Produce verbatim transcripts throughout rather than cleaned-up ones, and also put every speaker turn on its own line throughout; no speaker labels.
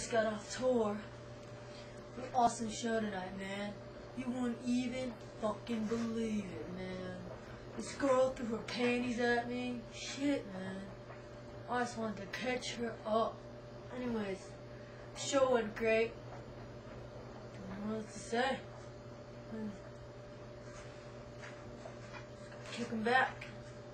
just got off tour. What an awesome show tonight, man. You wouldn't even fucking believe it, man. This girl threw her panties at me. Shit, man. I just wanted to catch her up. Anyways, the show went great. I don't know what to say. Kick him back.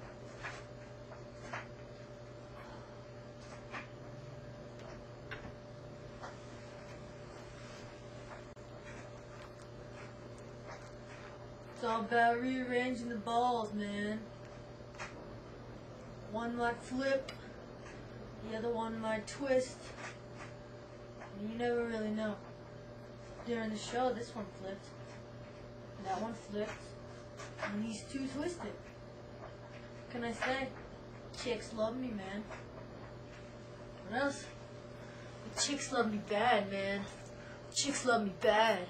It's all about rearranging the balls, man. One might flip, the other one might twist. And you never really know. During the show, this one flipped, that one flipped, and these two twisted. What can I say? Chicks love me, man. What else? The chicks love me bad, man. The chicks love me bad.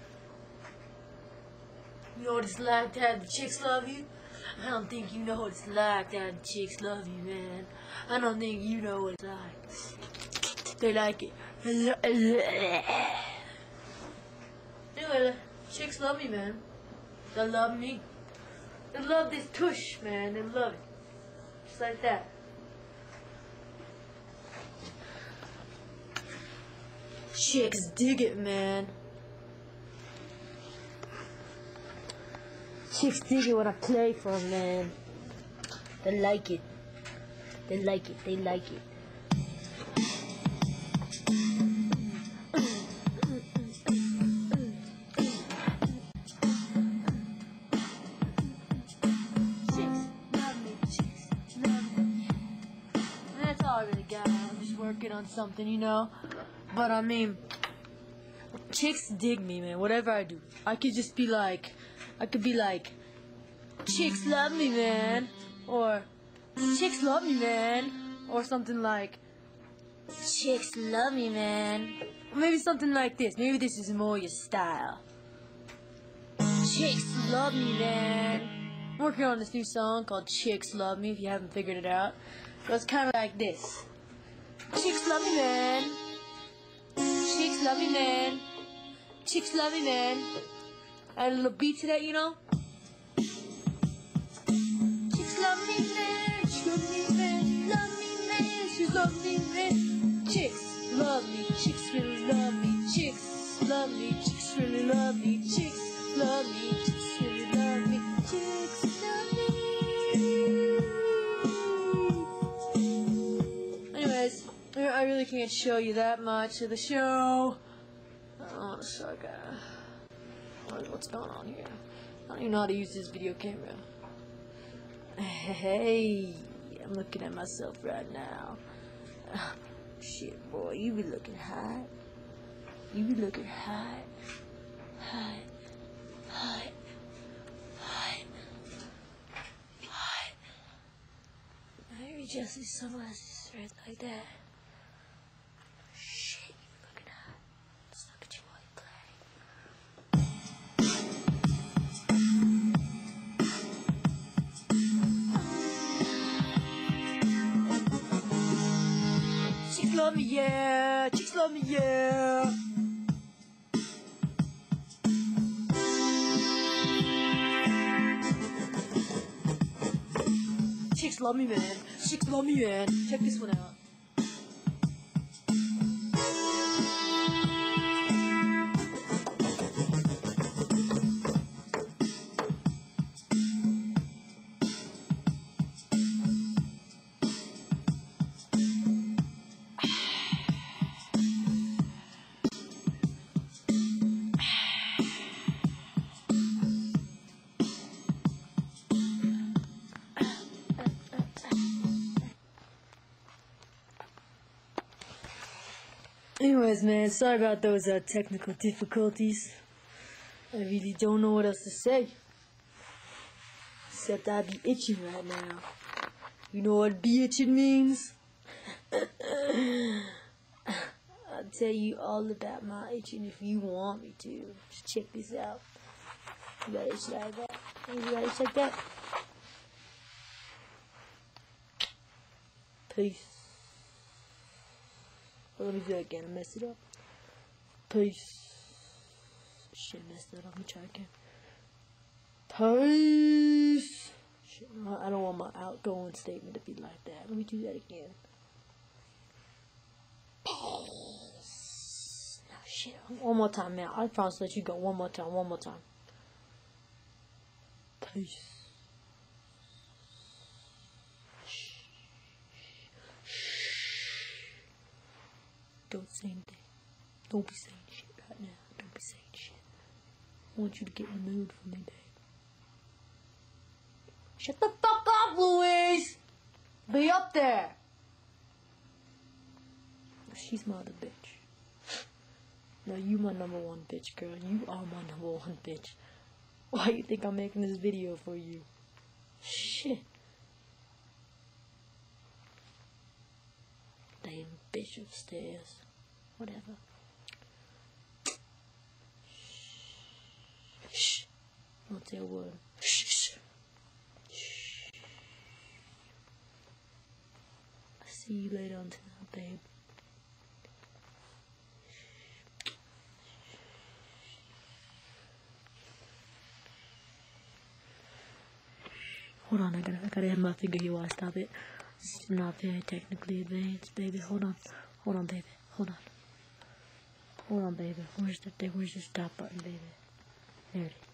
You know what it's like to have the chicks love you? I don't think you know what it's like to have the chicks love you, man. I don't think you know what it's like. They like it. Anyway, the chicks love me, man. They love me. They love this tush, man. They love it. Just like that. Chicks dig it, man. Chicks dig it when I play for them, man. They like it. They like it. They like it. Chicks love me. Chicks love me. That's all I really got. I'm just working on something, you know. But I mean, chicks dig me, man. Whatever I do, I could just be like. I could be like, chicks love me, man, or chicks love me, man, or something like, chicks love me, man, or maybe something like this. Maybe this is more your style. Chicks love me, man. I'm working on this new song called Chicks Love Me, if you haven't figured it out. So it's kind of like this. Chicks love me, man. Chicks love me, man. Chicks love me, man. Add a little beat to that, you know? Chicks love me, man. Chicks love me, man. Love me, man. Chicks love me, man. Chicks love me. Chicks really love me. Chicks love me. Chicks really love me. Chicks love me. Chicks really love me. Chicks love me. Anyways, I really can't show you that much of the show. Oh, so I gotta... What's going on here? I don't even know how to use this video camera. Hey, I'm looking at myself right now. Uh, shit, boy, you be looking hot. You be looking hot. Hot. Hot. Hot. Hot. Maybe just these sunglasses right like that. Shit, you be looking hot. Let's look at you while you play. Chicks love me, yeah. Chicks love me, yeah. Chicks love me, man. Chicks love me, man. Check this one out. Anyways, man, sorry about those uh, technical difficulties. I really don't know what else to say. Except I be itching right now. You know what be itching means? I'll tell you all about my itching if you want me to. Just check this out. You got itch like that. You got itch like that. Peace. Let me do that again. I messed it up. Peace. Shit, messed that up. Let me try again. Peace. Shit, I don't want my outgoing statement to be like that. Let me do that again. Peace. No, shit. One more time, man. I promise to let you go. One more time. One more time. Peace. Don't say anything. Don't be saying shit right now. Don't be saying shit. I want you to get in the mood for me, babe. Shut the fuck up, Louise! Be up there! She's my other bitch. No, you my number one bitch, girl. You are my number one bitch. Why you think I'm making this video for you? Shit. Damn bitch upstairs. Whatever. Shh. Don't say a word. Shh. Shh. I'll see you later on tonight, babe. Hold on, I gotta, I gotta have my finger here while I stop it. It's not very technically advanced, baby. Hold on, hold on, baby. Hold on, hold on, baby. Where's the thing? Where's the stop button, baby? There it is.